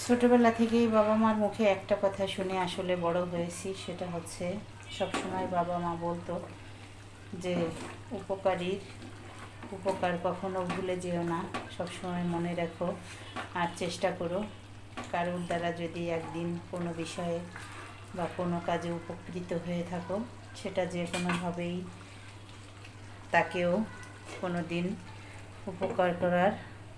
ছোটবেলা থেকেই বাবা মার মুখে একটা কথা শুনে আসলে বড় হয়েছি, সেটা হচ্ছে সবসময় বাবা মা বলতো যে উপকারীর উপকার কখনো ভুলে যেও না, সবসময় মনে রাখো আর চেষ্টা করো। কারোর দ্বারা যদি একদিন কোনো বিষয়ে বা কোনো কাজে উপকৃত হয়ে থাকো, সেটা যে কোনোভাবেই তাকেও কোনো দিন উপকার করার,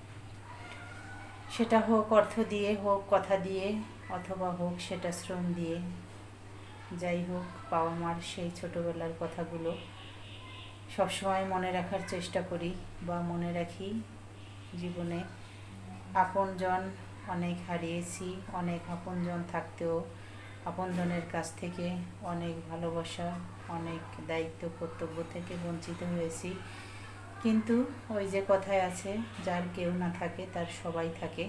সেটা হোক অর্থ দিয়ে, হোক কথা দিয়ে, অথবা হোক সেটা শ্রম দিয়ে, যাই হোক বাবা মার সেই ছোটোবেলার কথাগুলো সবসময় মনে রাখার চেষ্টা করি বা মনে রাখি। জীবনে আপনজন অনেক হারিয়েছি, অনেক আপনজন থাকতেও আপনজনের কাছ থেকে অনেক ভালোবাসা, অনেক দায়িত্ব কর্তব্য থেকে বঞ্চিত হয়েছি। কিন্তু ওই যে কথায় আছে, যার কেউ না থাকে তার সবাই থাকে।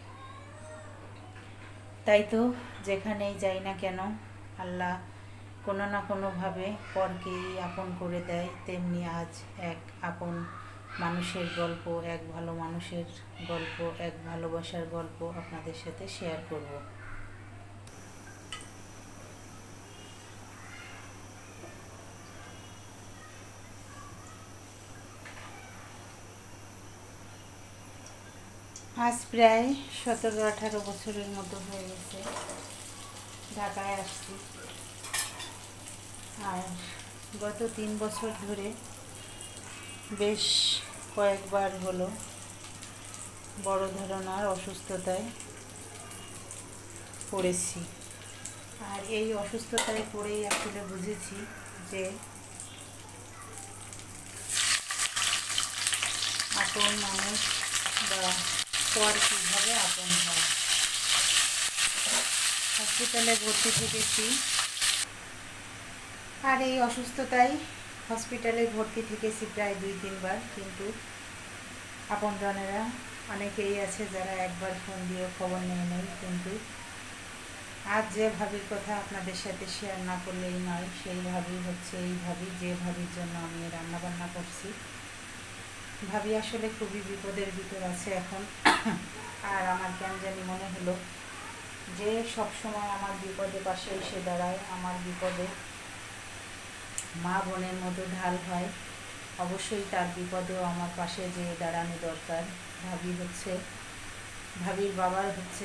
তাই তো যেখানেই যাই না কেন, আল্লাহ কোনো না কোনোভাবে পরকেই আপন করে দেয়। তেমনি আজ এক আপন মানুষের গল্প, এক ভালো মানুষের গল্প, এক ভালোবাসার গল্প আপনাদের সাথে শেয়ার করব। আজ প্রায় 17-18 বছরের মতো হয়ে গেছে ঢাকায় আসছি। আর গত 3 বছর ধরে বেশ কয়েকবার হলো বড় ধরনের অসুস্থতায় পড়েছি। আর এই অসুস্থতায় পড়েই আসলে বুঝেছি যে আপন মানুষ বা পর কীভাবে আপন হয়। হসপিটালে ভর্তি থেকেছি, আর এই অসুস্থতায় হসপিটালে ভর্তি থেকেছি প্রায় 2-3 বার। কিন্তু আপনজনেরা অনেকেই আছে যারা একবার ফোন দিয়েও খবর নিয়ে নেই। কিন্তু আজ যে ভাবির কথা আপনাদের সাথে শেয়ার না করলেই নয়, সেই ভাবি হচ্ছে এই ভাবি, যে ভাবির জন্য আমি রান্নাবান্না করছি। ভাবি আসলে খুবই বিপদের ভিতর আছে এখন। আর আমার কেন জানি মনে হলো যে সবসময় আমার বিপদে পাশে এসে দাঁড়ায়, আমার বিপদে মা বোনের মতো ঢাল হয়, অবশ্যই তার বিপদেও আমার পাশে যে দাঁড়ানো দরকার। ভাবির বাবার হচ্ছে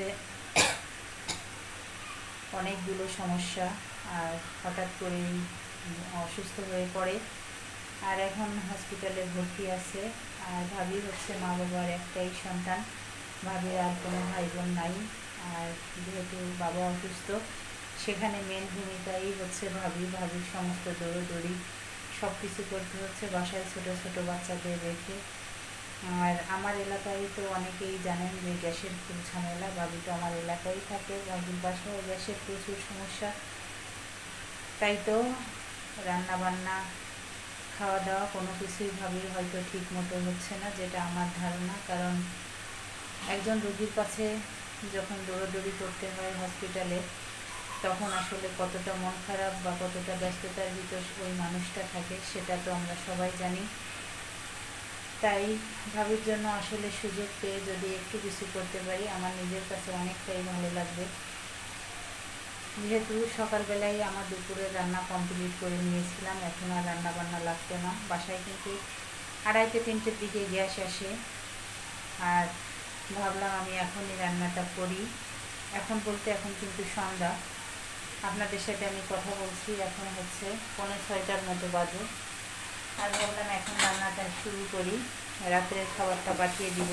অনেকগুলো সমস্যা, আর হঠাৎ করেই অসুস্থ হয়ে পড়ে, আর এখন হসপিটালে ভর্তি আছে। আর ভাবি হচ্ছে মা বাবার একটাই সন্তান, ভাবির আর কোনো ভাই বোন নাই। আর যেহেতু বাবা অসুস্থ, সেখানে মেন ভূমিকাই হচ্ছে ভাবির সমস্ত দৌড়োদৌড়ি সব কিছু করতে হচ্ছে বাসায় ছোটো ছোটো বাচ্চাদের রেখে। আর আমার এলাকায় তো অনেকেই জানেন যে গ্যাসের খুব ঝামেলা। ভাবি তো আমার এলাকায় থাকে, ভাবির বাসায় গ্যাসের প্রচুর সমস্যা। তাই তো রান্নাবান্না, খাওয়া দাওয়া কোনো কিছুই ভাবির হয়তো ঠিক মতো হচ্ছে না, যেটা আমার ধারণা। কারণ একজন রোগীর কাছে যখন দৌড়াদৌড়ি করতে হয় হসপিটালে, তখন আসলে কতটা মন খারাপ বা কতটা ব্যস্ততার ভিতর ওই মানুষটা থাকে, সেটা তো আমরা সবাই জানি। তাই ভাবির জন্য আসলে সুযোগ পেয়ে যদি একটু কিছু করতে পারি, আমার নিজের কাছে অনেকটাই ভালো লাগবে। যেহেতু সকালবেলায় আমার দুপুরের রান্না কমপ্লিট করে নিয়েছিলাম, এখন আর রান্না বান্না লাগতো না। বাসায় কিন্তু 2:30-3টের দিকে গ্যাস আসে। আর ভাবলাম আমি এখনই রান্নাটা করি। এখন বলতে এখন কিন্তু সন্ধ্যা, আপনাদের সাথে আমি কথা বলছি এখন হচ্ছে 5:45টার মতো বাজে। আর ভাবলাম এখন রান্নাটা শুরু করি, রাত্রের খাবারটা পাঠিয়ে দিব।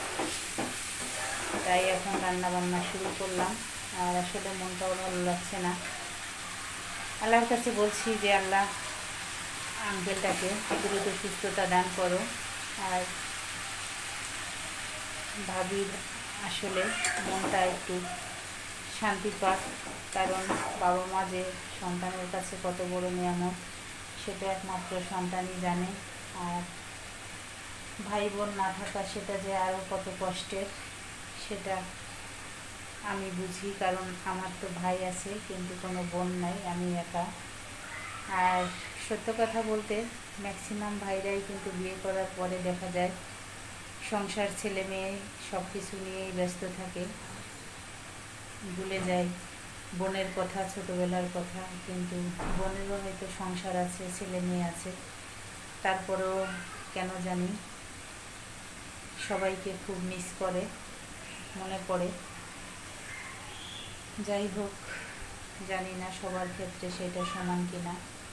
তাই এখন রান্না বান্না শুরু করলাম। আর আসলে মনটাও ভালো লাগছে না। আল্লাহর কাছে বলছি যে আল্লাহ আঙ্কেলটাকে দ্রুত সুস্থতা দান করো। আর ভাবির আসলে মনটা একটু শান্তি পাক, কারণ বাবা মা যে সন্তানের কাছে কত বড় নিয়ামত, সেটা একমাত্র সন্তানই জানে। আর ভাই বোন না থাকা সেটা যে আরও কত কষ্টের, সেটা আমি বুঝি। কারণ আমার তো ভাই আছে কিন্তু কোনো বোন নাই, আমি একা। আর সত্য কথা বলতে ম্যাক্সিমাম ভাইরাই কিন্তু বিয়ে করার পরে দেখা যায় সংসার, ছেলে মেয়ে সব কিছু নিয়েই ব্যস্ত থাকে। ভুলে যাই বোনের কথা, ছোটোবেলার কথা। কিন্তু বোনেরও হয়তো সংসার আছে, ছেলে মেয়ে আছে, তারপরেও কেন জানি সবাইকে খুব মিস করে, মনে পড়ে। যাই হোক, জানি না সবার ক্ষেত্রে সেটা সমান কিনা।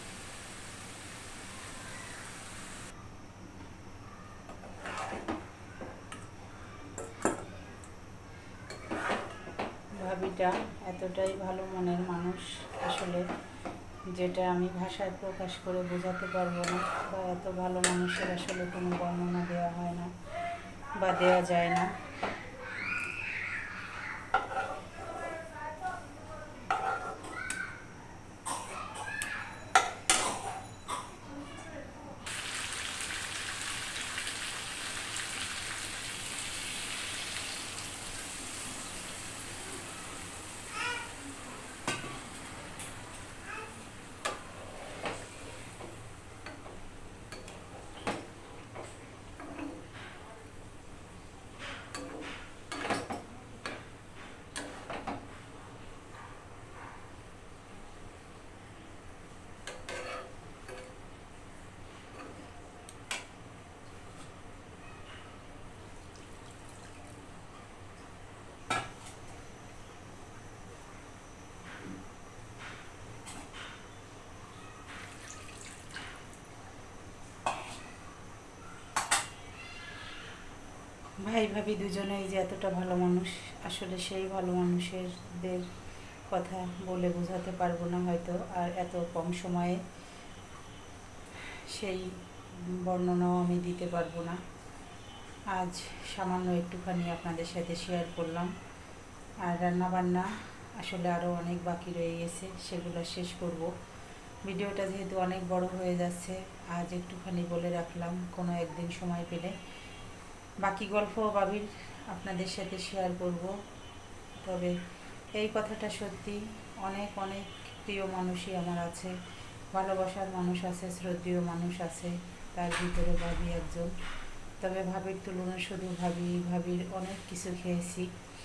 ভাবিটা এতটাই ভালো মনের মানুষ, আসলে যেটা আমি ভাষায় প্রকাশ করে বোঝাতে পারবো না। বা এত ভালো মানুষের আসলে কোনো বর্ণনা দেওয়া হয় না বা দেওয়া যায় না। ভাই ভাবি দুজনেই যে এতটা ভালো মানুষ, আসলে সেই ভালো মানুষেরদের কথা বলে বোঝাতে পারবো না হয়তো, আর এত কম সময়ে সেই বর্ণনাও আমি দিতে পারবো না। আজ সামান্য একটুখানি আপনাদের সাথে শেয়ার করলাম। আর রান্নাবান্না আসলে আরও অনেক বাকি রয়ে গেছে, সেগুলো শেষ করব। ভিডিওটা যেহেতু অনেক বড় হয়ে যাচ্ছে, আজ একটুখানি বলে রাখলাম, কোনো একদিন সময় পেলে বাকি গল্প ভাবির আপনাদের সাথে শেয়ার করব। তবে এই কথাটা সত্যি, অনেক অনেক প্রিয় মানুষই আমার আছে, ভালোবাসার মানুষ আছে, শ্রদ্ধেয় মানুষ আছে, তার ভিতরে ভাবি একজন। তবে ভাবির তুলনায় শুধু ভাবির অনেক কিছু খেয়েছি।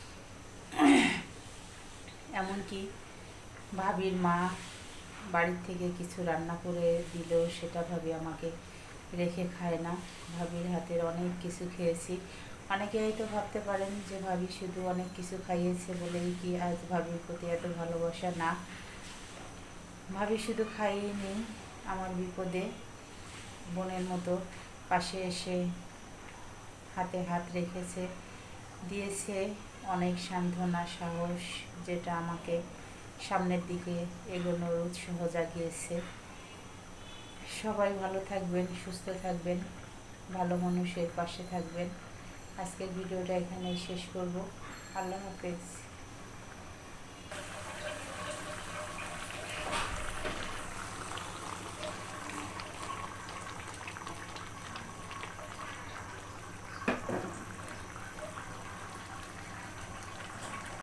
এমনকি ভাবির মা বাড়ির থেকে কিছু রান্না করে দিলেও সেটা ভাবি আমাকে রেখে খায় না। ভাবির হাতের অনেক কিছু খেয়েছি। অনেকে হয়তো ভাবতে পারেন যে ভাবি শুধু অনেক কিছু খাইয়েছে বলেই কি আজ ভাবির প্রতি এত ভালোবাসা। না, ভাবি শুধু খাইয়েনি, আমার বিপদে বোনের মতো পাশে এসে হাতে হাত রেখেছে, দিয়েছে অনেক সান্ত্বনা, সাহস, যেটা আমাকে সামনের দিকে এগোনোর উৎসাহ জাগিয়েছে। সবাই ভালো থাকবেন, সুস্থ থাকবেন, ভালো মানুষের পাশে থাকবেন। আজকের ভিডিওটা এখানেই শেষ করব। আল্লাহ হাফেজ।